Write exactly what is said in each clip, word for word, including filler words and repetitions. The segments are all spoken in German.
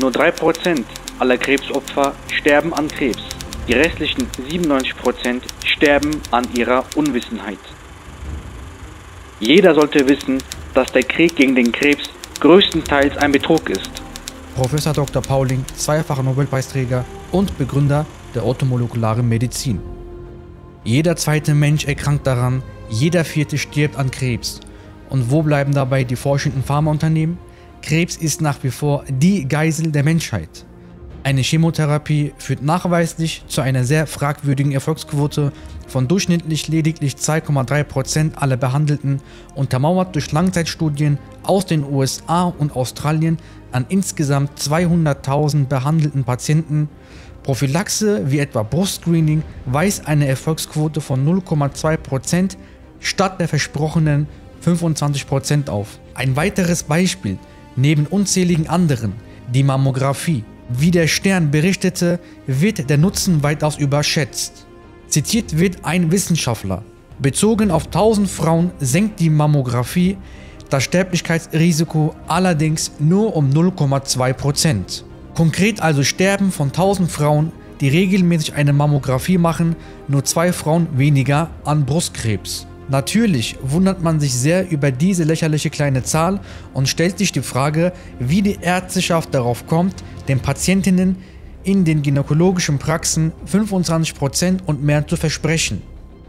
Nur drei Prozent aller Krebsopfer sterben an Krebs. Die restlichen siebenundneunzig Prozent sterben an ihrer Unwissenheit. Jeder sollte wissen, dass der Krieg gegen den Krebs größtenteils ein Betrug ist. Professor Doktor Pauling, zweifacher Nobelpreisträger und Begründer der orthomolekularen Medizin. Jeder zweite Mensch erkrankt daran, jeder vierte stirbt an Krebs. Und wo bleiben dabei die forschenden Pharmaunternehmen? Krebs ist nach wie vor die Geisel der Menschheit. Eine Chemotherapie führt nachweislich zu einer sehr fragwürdigen Erfolgsquote von durchschnittlich lediglich zwei Komma drei Prozent aller Behandelten, untermauert durch Langzeitstudien aus den U S A und Australien an insgesamt zweihunderttausend behandelten Patienten. Prophylaxe wie etwa Brustscreening weist eine Erfolgsquote von null Komma zwei Prozent statt der versprochenen fünfundzwanzig Prozent auf. Ein weiteres Beispiel neben unzähligen anderen, die Mammographie. Wie der Stern berichtete, wird der Nutzen weitaus überschätzt. Zitiert wird ein Wissenschaftler: Bezogen auf tausend Frauen senkt die Mammographie das Sterblichkeitsrisiko allerdings nur um null Komma zwei Prozent. Konkret also sterben von tausend Frauen, die regelmäßig eine Mammographie machen, nur zwei Frauen weniger an Brustkrebs. Natürlich wundert man sich sehr über diese lächerliche kleine Zahl und stellt sich die Frage, wie die Ärzteschaft darauf kommt, den Patientinnen in den gynäkologischen Praxen fünfundzwanzig Prozent und mehr zu versprechen.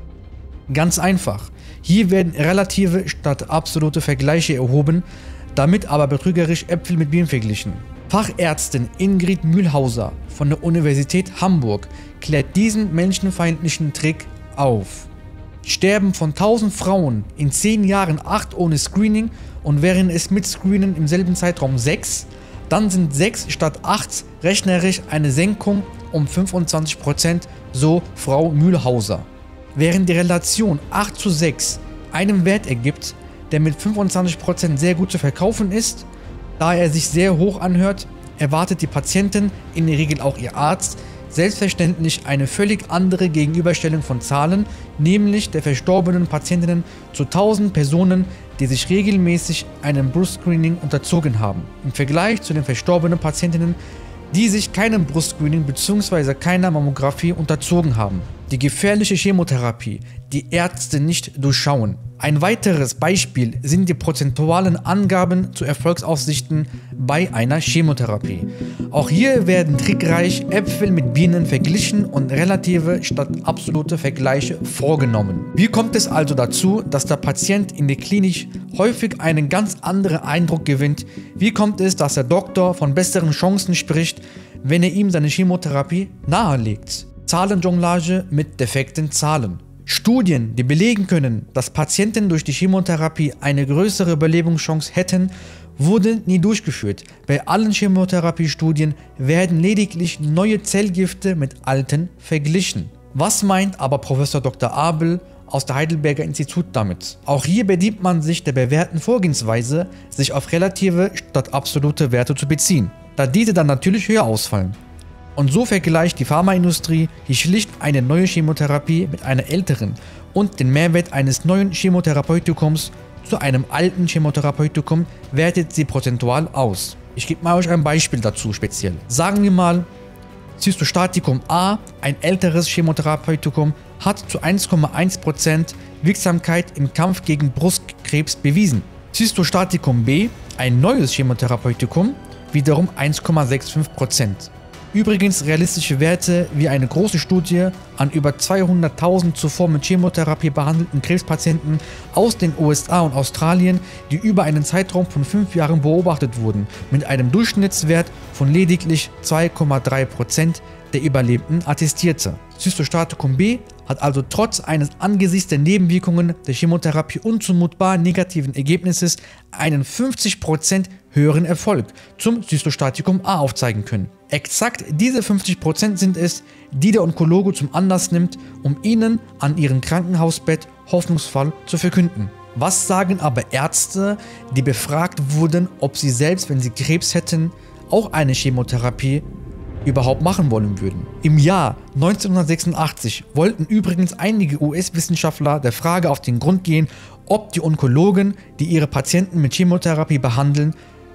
Ganz einfach, hier werden relative statt absolute Vergleiche erhoben, damit aber betrügerisch Äpfel mit Birnen verglichen. Fachärztin Ingrid Mühlhauser von der Universität Hamburg klärt diesen menschenfeindlichen Trick auf. Sterben von tausend Frauen in zehn Jahren acht ohne Screening und wären es mit Screenen im selben Zeitraum sechs, dann sind sechs statt acht rechnerisch eine Senkung um fünfundzwanzig Prozent, so Frau Mühlhauser. Während die Relation acht zu sechs einen Wert ergibt, der mit fünfundzwanzig Prozent sehr gut zu verkaufen ist, da er sich sehr hoch anhört, erwartet die Patientin, in der Regel auch ihr Arzt, selbstverständlich eine völlig andere Gegenüberstellung von Zahlen, nämlich der verstorbenen Patientinnen zu tausend Personen, die sich regelmäßig einem Brustscreening unterzogen haben, im Vergleich zu den verstorbenen Patientinnen, die sich keinem Brustscreening bzw. keiner Mammographie unterzogen haben. Die gefährliche Chemotherapie, die Ärzte nicht durchschauen. Ein weiteres Beispiel sind die prozentualen Angaben zu Erfolgsaussichten bei einer Chemotherapie. Auch hier werden trickreich Äpfel mit Birnen verglichen und relative statt absolute Vergleiche vorgenommen. Wie kommt es also dazu, dass der Patient in der Klinik häufig einen ganz anderen Eindruck gewinnt? Wie kommt es, dass der Doktor von besseren Chancen spricht, wenn er ihm seine Chemotherapie nahelegt? Zahlenjonglage mit defekten Zahlen. Studien, die belegen können, dass Patienten durch die Chemotherapie eine größere Überlebungschance hätten, wurden nie durchgeführt. Bei allen Chemotherapiestudien werden lediglich neue Zellgifte mit alten verglichen. Was meint aber Professor Doktor Abel aus der Heidelberger Institut damit? Auch hier bedient man sich der bewährten Vorgehensweise, sich auf relative statt absolute Werte zu beziehen, da diese dann natürlich höher ausfallen. Und so vergleicht die Pharmaindustrie hier schlicht eine neue Chemotherapie mit einer älteren und den Mehrwert eines neuen Chemotherapeutikums zu einem alten Chemotherapeutikum wertet sie prozentual aus. Ich gebe mal euch ein Beispiel dazu speziell. Sagen wir mal, Cytostatikum A, ein älteres Chemotherapeutikum, hat zu eins Komma eins Prozent Wirksamkeit im Kampf gegen Brustkrebs bewiesen. Cytostatikum B, ein neues Chemotherapeutikum, wiederum eins Komma fünfundsechzig Prozent. Übrigens realistische Werte wie eine große Studie an über zweihunderttausend zuvor mit Chemotherapie behandelten Krebspatienten aus den U S A und Australien, die über einen Zeitraum von fünf Jahren beobachtet wurden, mit einem Durchschnittswert von lediglich zwei Komma drei Prozent der Überlebenden attestierte. Cytostatikum B hat also trotz eines angesichts der Nebenwirkungen der Chemotherapie unzumutbar negativen Ergebnisses einen fünfzig Prozent höheren Erfolg zum Cytostatikum A aufzeigen können. Exakt diese fünfzig Prozent sind es, die der Onkologe zum Anlass nimmt, um ihnen an ihrem Krankenhausbett hoffnungsvoll zu verkünden. Was sagen aber Ärzte, die befragt wurden, ob sie selbst, wenn sie Krebs hätten, auch eine Chemotherapie überhaupt machen wollen würden? Im Jahr neunzehnhundertsechsundachtzig wollten übrigens einige U S-Wissenschaftler der Frage auf den Grund gehen, ob die Onkologen, die ihre Patienten mit Chemotherapie behandeln,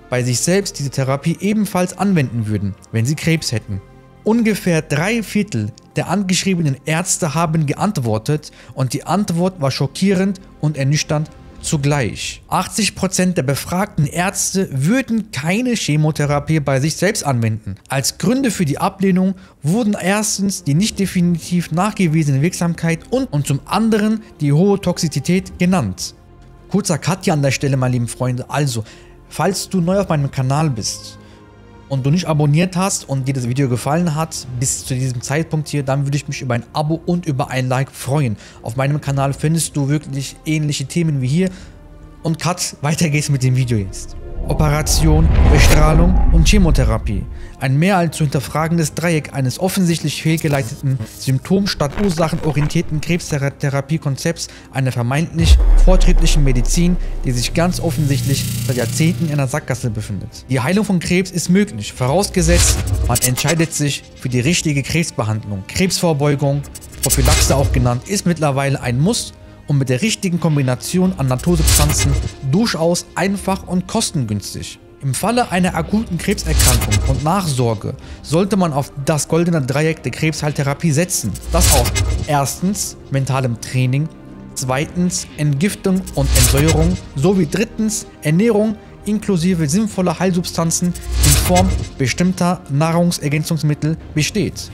bei sich selbst diese Therapie ebenfalls anwenden würden, wenn sie Krebs hätten. Ungefähr drei Viertel der angeschriebenen Ärzte haben geantwortet und die Antwort war schockierend und ernüchternd zugleich. achtzig Prozent der befragten Ärzte würden keine Chemotherapie bei sich selbst anwenden. Als Gründe für die Ablehnung wurden erstens die nicht definitiv nachgewiesene Wirksamkeit und, und zum anderen die hohe Toxizität genannt. Kurzer Cut hier an der Stelle, meine lieben Freunde. Also, falls du neu auf meinem Kanal bist und du nicht abonniert hast und dir das Video gefallen hat bis zu diesem Zeitpunkt hier, dann würde ich mich über ein Abo und über ein Like freuen. Auf meinem Kanal findest du wirklich ähnliche Themen wie hier. Und Cut, weiter geht's mit dem Video jetzt. Operation, Bestrahlung und Chemotherapie. Ein mehr als zu hinterfragendes Dreieck eines offensichtlich fehlgeleiteten, symptom- statt ursachenorientierten Krebstherapiekonzepts einer vermeintlich fortschrittlichen Medizin, die sich ganz offensichtlich seit Jahrzehnten in einer Sackgasse befindet. Die Heilung von Krebs ist möglich, vorausgesetzt, man entscheidet sich für die richtige Krebsbehandlung. Krebsvorbeugung, Prophylaxe auch genannt, ist mittlerweile ein Muss und mit der richtigen Kombination an Natursubstanzen durchaus einfach und kostengünstig. Im Falle einer akuten Krebserkrankung und Nachsorge sollte man auf das goldene Dreieck der Krebsheiltherapie setzen, das aus erstens mentalem Training, zweitens Entgiftung und Entsäuerung sowie drittens Ernährung inklusive sinnvoller Heilsubstanzen in Form bestimmter Nahrungsergänzungsmittel besteht.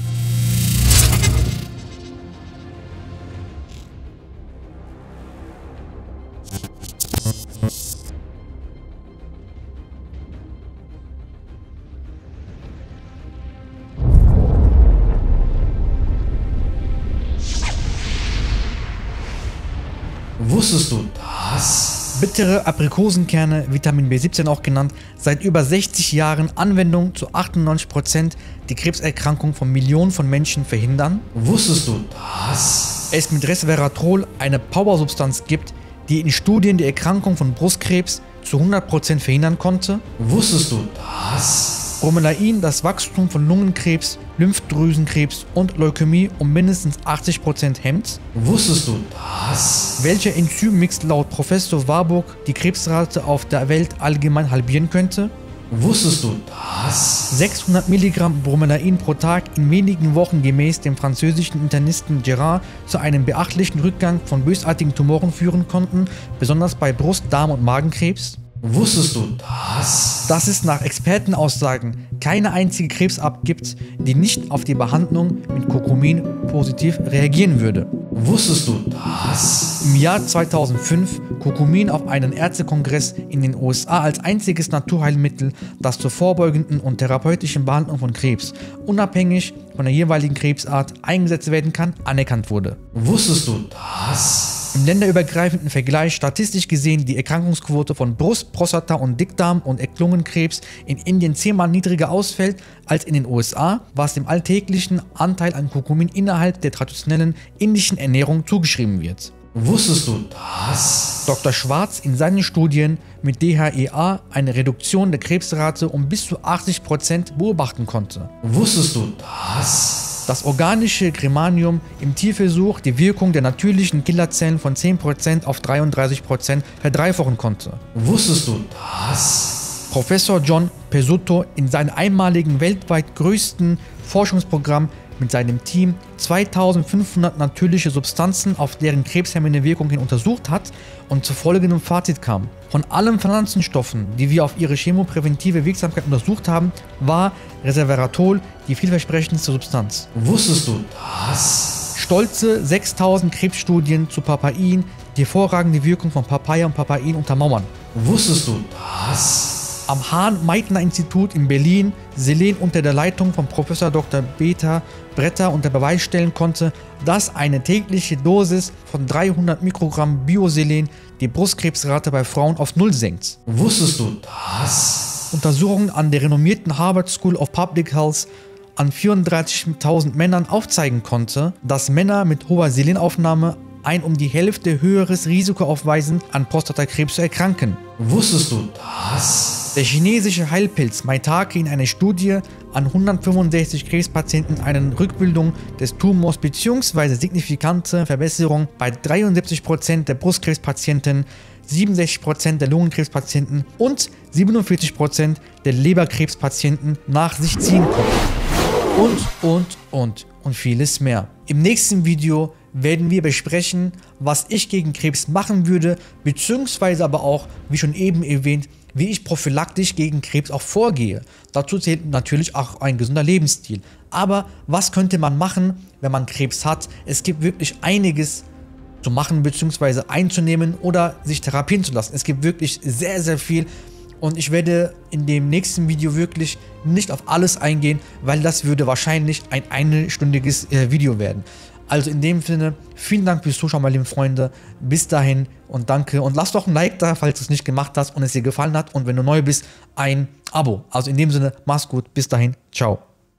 Wusstest du das? Bittere Aprikosenkerne, Vitamin B siebzehn auch genannt, seit über sechzig Jahren Anwendung zu achtundneunzig Prozent die Krebserkrankung von Millionen von Menschen verhindern. Wusstest du das? Es mit Resveratrol eine Powersubstanz gibt, die in Studien die Erkrankung von Brustkrebs zu hundert Prozent verhindern konnte. Wusstest du das? Bromelain das Wachstum von Lungenkrebs, Lymphdrüsenkrebs und Leukämie um mindestens achtzig Prozent hemmt. Wusstest du das? Welcher Enzymmix laut Professor Warburg die Krebsrate auf der Welt allgemein halbieren könnte? Wusstest du das? sechshundert Milligramm Bromelain pro Tag in wenigen Wochen gemäß dem französischen Internisten Gerard zu einem beachtlichen Rückgang von bösartigen Tumoren führen konnten, besonders bei Brust-, Darm- und Magenkrebs. Wusstest du das? Dass es nach Expertenaussagen keine einzige Krebsart gibt, die nicht auf die Behandlung mit Kurkumin positiv reagieren würde. Wusstest du das? Im Jahr zweitausendfünf Kurkumin auf einen Ärztekongress in den U S A als einziges Naturheilmittel, das zur vorbeugenden und therapeutischen Behandlung von Krebs, unabhängig von der jeweiligen Krebsart, eingesetzt werden kann, anerkannt wurde. Wusstest du das? Im länderübergreifenden Vergleich statistisch gesehen die Erkrankungsquote von Brust-, Prostata- und Dickdarm- und Lungenkrebs in Indien zehnmal niedriger ausfällt als in den U S A, was dem alltäglichen Anteil an Kurkumin innerhalb der traditionellen indischen Ernährung zugeschrieben wird. Wusstest du das? Doktor Schwarz in seinen Studien mit D H E A eine Reduktion der Krebsrate um bis zu achtzig Prozent beobachten konnte. Wusstest du das? Das organische Cremanium im Tierversuch die Wirkung der natürlichen Killerzellen von zehn Prozent auf dreiunddreißig Prozent verdreifachen konnte. Wusstest du das? Professor John Pesutto in seinem einmaligen weltweit größten Forschungsprogramm mit seinem Team zweitausendfünfhundert natürliche Substanzen auf deren krebshemmende Wirkung hin untersucht hat und zu folgendem Fazit kam. Von allen Pflanzenstoffen, die wir auf ihre chemopräventive Wirksamkeit untersucht haben, war Resveratrol die vielversprechendste Substanz. Wusstest du das? Stolze sechstausend Krebsstudien zu Papain, die hervorragende Wirkung von Papaya und Papain untermauern. Wusstest du das? Am Hahn-Meitner-Institut in Berlin Selen unter der Leitung von Professor Doktor Peter Bretter unter Beweis stellen konnte, dass eine tägliche Dosis von dreihundert Mikrogramm Bioselen die Brustkrebsrate bei Frauen auf Null senkt. Wusstest du das? Untersuchungen an der renommierten Harvard School of Public Health an vierunddreißigtausend Männern aufzeigen konnte, dass Männer mit hoher Selenaufnahme ein um die Hälfte höheres Risiko aufweisen, an Prostatakrebs zu erkranken. Wusstest du das? Der chinesische Heilpilz Maitake in einer Studie an hundertfünfundsechzig Krebspatienten eine Rückbildung des Tumors bzw. signifikante Verbesserung bei dreiundsiebzig Prozent der Brustkrebspatienten, siebenundsechzig Prozent der Lungenkrebspatienten und siebenundvierzig Prozent der Leberkrebspatienten nach sich ziehen konnten. Und, und, und, und vieles mehr. Im nächsten Video werden wir besprechen, was ich gegen Krebs machen würde, beziehungsweise aber auch, wie schon eben erwähnt, wie ich prophylaktisch gegen Krebs auch vorgehe. Dazu zählt natürlich auch ein gesunder Lebensstil. Aber was könnte man machen, wenn man Krebs hat? Es gibt wirklich einiges zu machen bzw. einzunehmen oder sich therapieren zu lassen. Es gibt wirklich sehr, sehr viel und ich werde in dem nächsten Video wirklich nicht auf alles eingehen, weil das würde wahrscheinlich ein einstündiges äh, Video werden. Also in dem Sinne, vielen Dank fürs Zuschauen, meine lieben Freunde. Bis dahin und danke. Und lasst doch ein Like da, falls du es nicht gemacht hast und es dir gefallen hat. Und wenn du neu bist, ein Abo. Also in dem Sinne, mach's gut. Bis dahin. Ciao.